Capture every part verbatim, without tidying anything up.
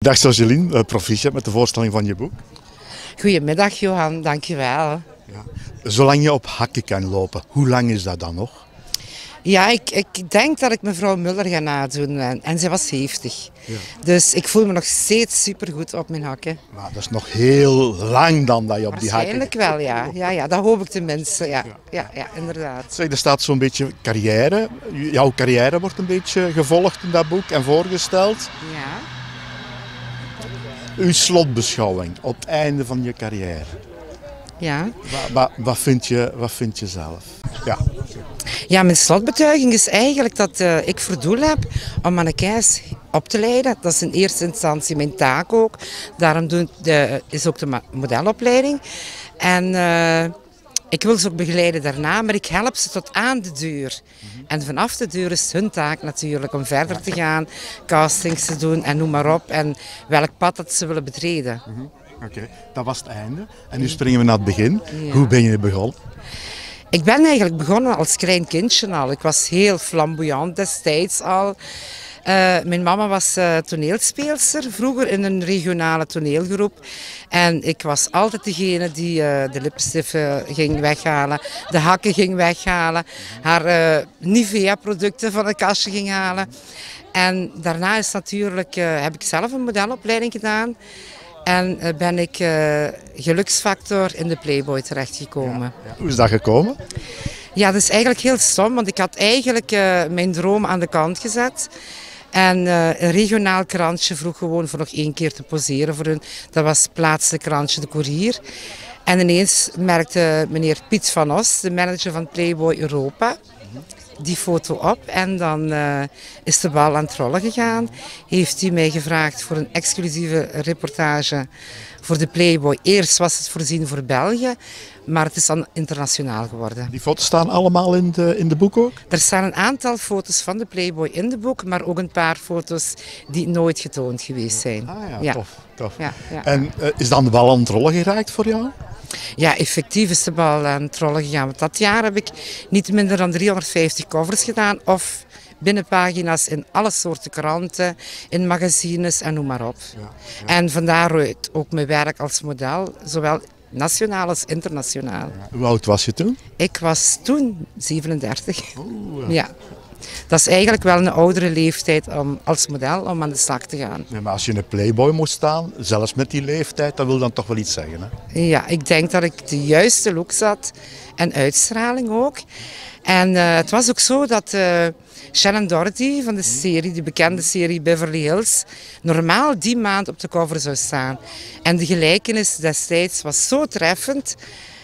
Dag Jocelyne, proficiat met de voorstelling van je boek. Goedemiddag Johan, dankjewel. Ja. Zolang je op hakken kan lopen, hoe lang is dat dan nog? Ja, ik, ik denk dat ik mevrouw Muller ga nadoen en, en zij was zeventig. Ja. Dus ik voel me nog steeds supergoed op mijn hakken. Maar dat is nog heel lang dan dat je op die hakken... Waarschijnlijk wel, ja. Ja, ja. Dat hoop ik tenminste, ja. Ja, ja, ja inderdaad. Zeg, er staat zo'n beetje carrière. Jouw carrière wordt een beetje gevolgd in dat boek en voorgesteld. Ja. Uw slotbeschouwing op het einde van je carrière. Ja. Wat, wat, wat, vind, je, wat vind je zelf? Ja. Ja, mijn slotbetuiging is eigenlijk dat uh, ik voor doel heb om mannequins op te leiden. Dat is in eerste instantie mijn taak ook. Daarom doen de, is ook de modelopleiding. En uh, ik wil ze ook begeleiden daarna, maar ik help ze tot aan de deur. En vanaf de deur is het hun taak natuurlijk om verder te gaan, castings te doen en noem maar op. En welk pad dat ze willen betreden. Oké, okay, dat was het einde. En nu springen we naar het begin. Ja. Hoe ben je begonnen? Ik ben eigenlijk begonnen als klein kindje al. Ik was heel flamboyant destijds al. Uh, mijn mama was uh, toneelspeelster, vroeger in een regionale toneelgroep. En ik was altijd degene die uh, de lipstiften ging weghalen, de hakken ging weghalen, haar uh, Nivea-producten van het kastje ging halen. En daarna is natuurlijk, uh, heb ik zelf een modelopleiding gedaan. En uh, ben ik uh, geluksfactor in de Playboy terechtgekomen. Ja, ja. Hoe is dat gekomen? Ja, dat is eigenlijk heel stom, want ik had eigenlijk uh, mijn droom aan de kant gezet. En uh, een regionaal krantje vroeg gewoon voor nog één keer te poseren voor hun. Dat was het plaatselijk krantje De Courier. En ineens merkte meneer Piet van Os, de manager van Playboy Europa, die foto op en dan uh, is de bal aan het rollen gegaan. Heeft hij mij gevraagd voor een exclusieve reportage voor de Playboy. Eerst was het voorzien voor België, maar het is dan internationaal geworden. Die foto's staan allemaal in de, in de boek ook? Er staan een aantal foto's van de Playboy in de boek, maar ook een paar foto's die nooit getoond geweest zijn. Ah ja, ja. tof. tof. Ja, ja. En uh, is dan de bal aan het rollen geraakt voor jou? Ja, effectief is de bal aan het rollen gegaan. Want dat jaar heb ik niet minder dan driehonderdvijftig covers gedaan of binnenpagina's in alle soorten kranten, in magazines en noem maar op. Ja, ja. En vandaaruit ook mijn werk als model, zowel nationaal als internationaal. Ja. Hoe oud was je toen? Ik was toen zevenendertig. Oeh, ja. Dat is eigenlijk wel een oudere leeftijd om als model om aan de slag te gaan. Ja, maar als je in een Playboy moest staan, zelfs met die leeftijd, dat wil dan toch wel iets zeggen, hè? Ja, ik denk dat ik de juiste look zat en uitstraling ook. En uh, het was ook zo dat uh, Shannon Doherty van de serie, de bekende serie Beverly Hills, normaal die maand op de cover zou staan. En de gelijkenis destijds was zo treffend,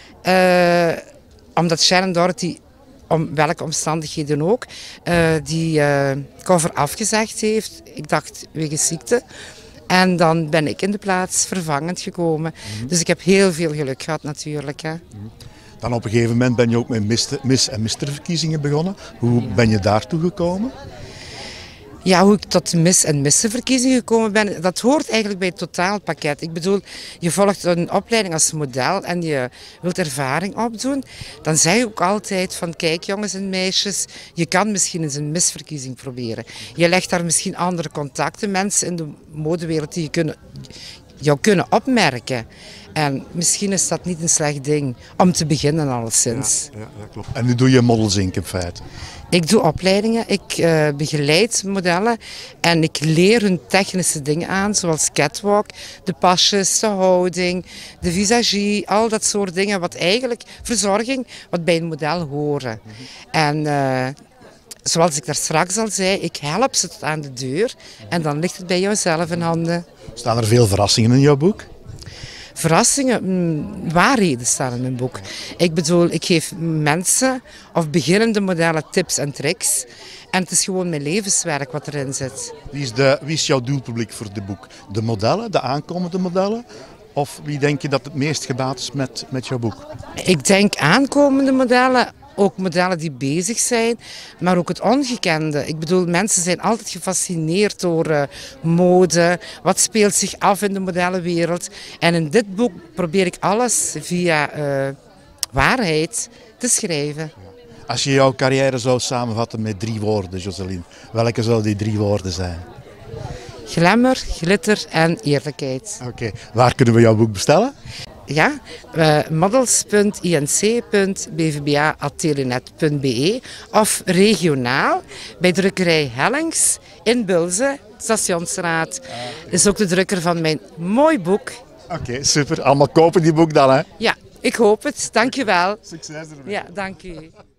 uh, omdat Shannon Doherty, om welke omstandigheden ook, uh, die uh, cover afgezegd heeft. Ik dacht wegens ziekte. En dan ben ik in de plaats vervangend gekomen. Mm-hmm. Dus ik heb heel veel geluk gehad natuurlijk. Hè. Mm-hmm. Dan op een gegeven moment ben je ook met Miss en Mister verkiezingen begonnen. Hoe ben je daartoe gekomen? Ja, hoe ik tot Miss en Mister verkiezingen gekomen ben, dat hoort eigenlijk bij het totaalpakket. Ik bedoel, je volgt een opleiding als model en je wilt ervaring opdoen. Dan zeg je ook altijd van, kijk jongens en meisjes, je kan misschien eens een misverkiezing proberen. Je legt daar misschien andere contacten, mensen in de modewereld die je kunnen, jou kunnen opmerken. En misschien is dat niet een slecht ding, om te beginnen alleszins. Ja, ja, ja, klopt. En nu doe je modelsink in feite? Ik doe opleidingen, ik uh, begeleid modellen en ik leer hun technische dingen aan, zoals catwalk, de pasjes, de houding, de visagie, al dat soort dingen, wat eigenlijk verzorging, wat bij een model horen. Mm-hmm. En uh, zoals ik daar straks al zei, ik help ze tot aan de deur en dan ligt het bij jouzelf in handen. Staan er veel verrassingen in jouw boek? Verrassingen, mm, waarheden staan in mijn boek. Ik bedoel, ik geef mensen of beginnende modellen tips en tricks. En het is gewoon mijn levenswerk wat erin zit. Wie is, de, wie is jouw doelpubliek voor dit boek? De modellen, de aankomende modellen? Of wie denk je dat het meest gebaat is met, met jouw boek? Ik denk aankomende modellen. Ook modellen die bezig zijn, maar ook het ongekende. Ik bedoel, mensen zijn altijd gefascineerd door uh, mode. Wat speelt zich af in de modellenwereld? En in dit boek probeer ik alles via uh, waarheid te schrijven. Als je jouw carrière zou samenvatten met drie woorden, Jocelyne, welke zouden die drie woorden zijn? Glamour, glitter en eerlijkheid. Oké, okay. Waar kunnen we jouw boek bestellen? Ja, uh, models punt i n c punt b v b a at telenet punt b e of regionaal bij drukkerij Hellings in Bulze, Stationsstraat. Dat is ook de drukker van mijn mooi boek. Oké, okay, super. Allemaal kopen die boek dan, hè? Ja, ik hoop het. Dank je wel. Succes ermee. Ja, dank u.